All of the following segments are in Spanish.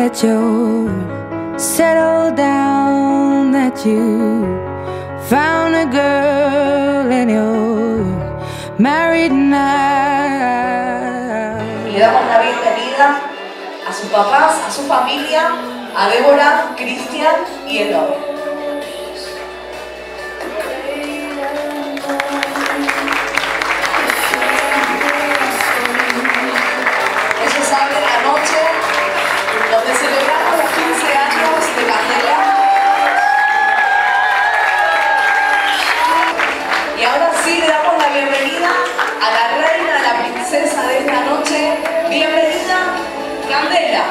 that you're settled down, that you found a girl and you're married now. Y le damos la bienvenida a sus papás, a su familia, a Débora, Cristian y Eloy. Ellos abren la noche donde celebramos los 15 años de Candela. Y ahora sí le damos la bienvenida a la reina, a la princesa de esta noche. Bienvenida, Candela.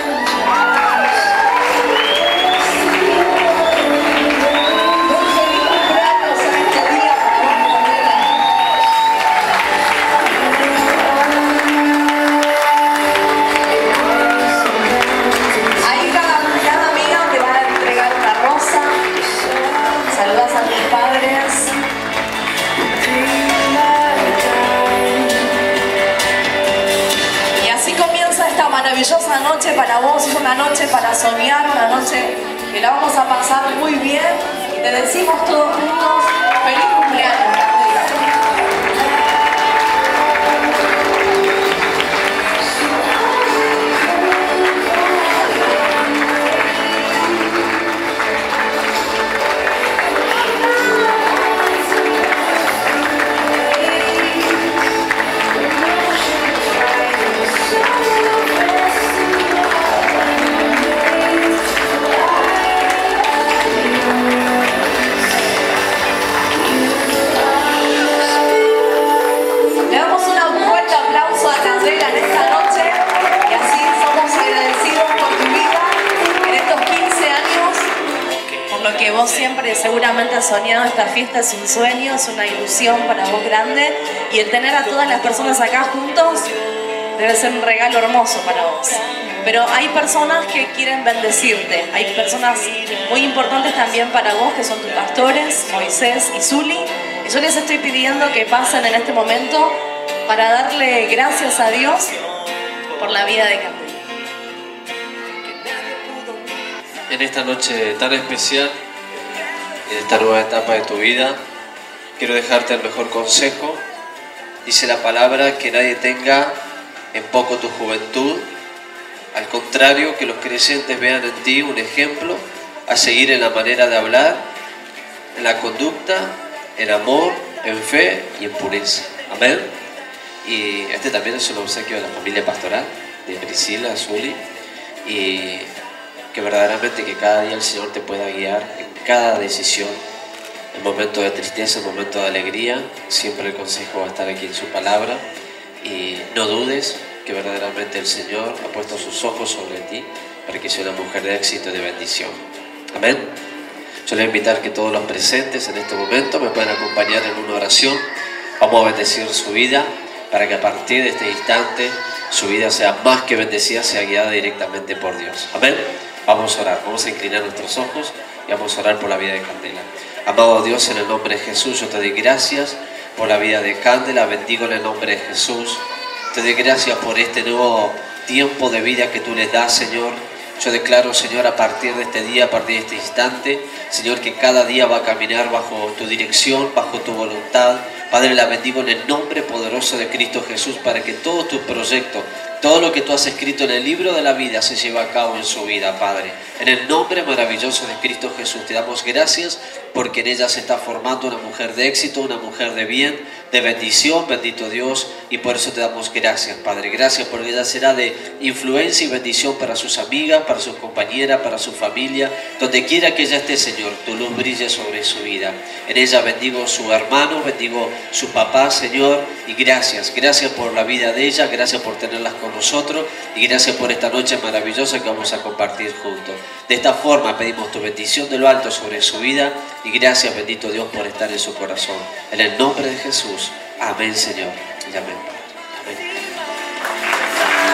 Muy feliz cumpleaños en este día para vos, Candela. Ahí cada amiga te va a entregar una rosa. Saludas a tus padres. Y así comienza esta maravillosa noche para vos. Es una noche para soñar, una noche que la vamos a pasar muy bien. Y te decimos todos juntos, feliz cumpleaños, Candela. Le damos un fuerte aplauso a Candela en esta noche y así somos agradecidos por tu vida en estos 15 años, por lo que vos siempre seguramente has soñado. Esta fiesta es un sueño, es una ilusión para vos grande, y el tener a todas las personas acá juntos debe ser un regalo hermoso para vos. Pero hay personas que quieren bendecirte, hay personas muy importantes también para vos que son tus pastores, Moisés y Zuli. Y yo les estoy pidiendo que pasen en este momento para darle gracias a Dios por la vida de Candela. En esta noche tan especial, en esta nueva etapa de tu vida, quiero dejarte el mejor consejo. Dice la palabra que nadie tenga en poco tu juventud. Al contrario, que los creyentes vean en ti un ejemplo a seguir en la manera de hablar, en la conducta, en amor, en fe y en pureza. Amén. Y este también es un obsequio de la familia pastoral, de Priscila, Zuli, y que verdaderamente que cada día el Señor te pueda guiar en cada decisión, en momentos de tristeza, en momentos de alegría. Siempre el consejo va a estar aquí en su palabra, y no dudes que verdaderamente el Señor ha puesto sus ojos sobre ti para que sea una mujer de éxito y de bendición. Amén. Yo les voy a invitar que todos los presentes en este momento me puedan acompañar en una oración. Vamos a bendecir su vida para que a partir de este instante su vida sea más que bendecida, sea guiada directamente por Dios. Amén. Vamos a orar, vamos a inclinar nuestros ojos y vamos a orar por la vida de Candela. Amado Dios, en el nombre de Jesús, yo te doy gracias por la vida de Candela. Bendigo en el nombre de Jesús. Te doy gracias por este nuevo tiempo de vida que tú les das, Señor. Yo declaro, Señor, a partir de este día, a partir de este instante, Señor, que cada día va a caminar bajo tu dirección, bajo tu voluntad. Padre, la bendigo en el nombre poderoso de Cristo Jesús para que todos tus proyectos, todo lo que tú has escrito en el libro de la vida se lleve a cabo en su vida, Padre. En el nombre maravilloso de Cristo Jesús te damos gracias porque en ella se está formando una mujer de éxito, una mujer de bien, de bendición, bendito Dios, y por eso te damos gracias, Padre. Gracias porque ella será de influencia y bendición para sus amigas, para sus compañeras, para su familia, donde quiera que ella esté, Señor, tu luz brille sobre su vida. En ella bendigo su hermano, bendigo su papá, Señor, y gracias por la vida de ella, gracias por tenerlas con nosotros y gracias por esta noche maravillosa que vamos a compartir juntos. De esta forma pedimos tu bendición de lo alto sobre su vida y gracias, bendito Dios, por estar en su corazón. En el nombre de Jesús. Amén, Señor. Y amén. Amén.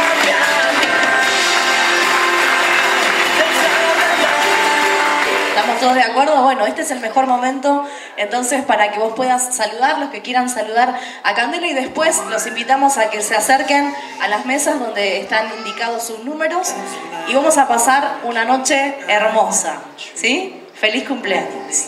Damos todos de acuerdo? Bueno, este es el mejor momento, entonces, para que vos puedas saludar, los que quieran saludar a Candela, y después los invitamos a que se acerquen a las mesas donde están indicados sus números y vamos a pasar una noche hermosa, ¿sí? ¡Feliz cumpleaños!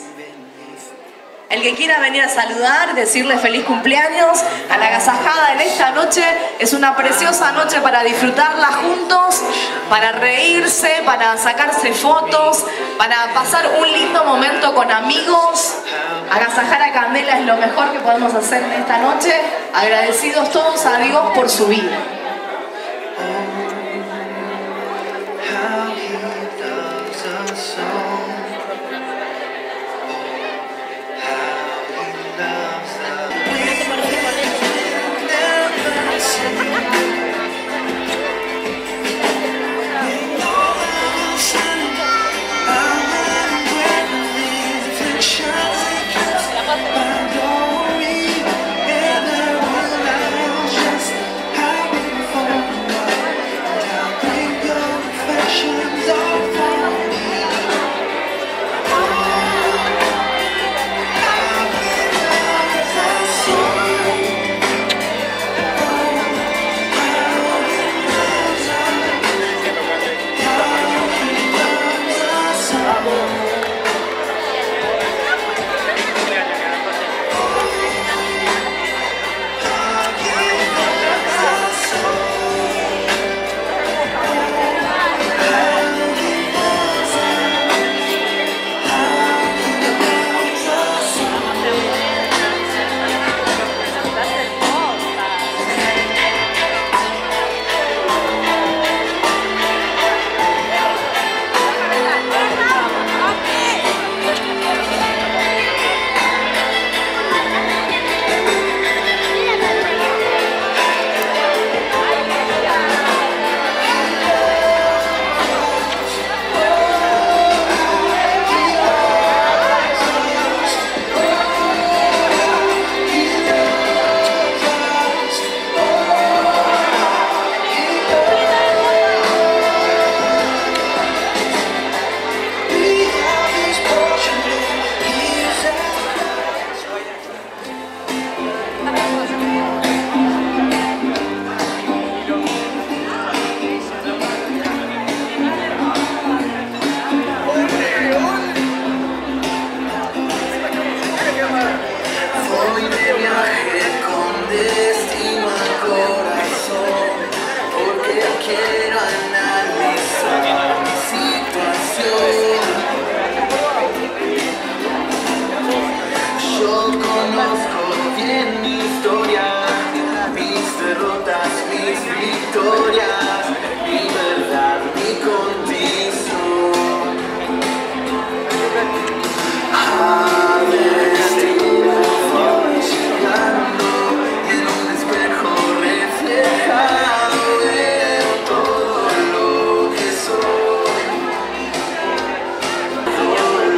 El que quiera venir a saludar, decirle feliz cumpleaños a la agasajada en esta noche. Es una preciosa noche para disfrutarla juntos, para reírse, para sacarse fotos, para pasar un lindo momento con amigos. Agasajar a Candela es lo mejor que podemos hacer en esta noche. Agradecidos todos a Dios por su vida.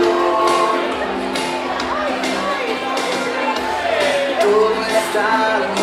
Está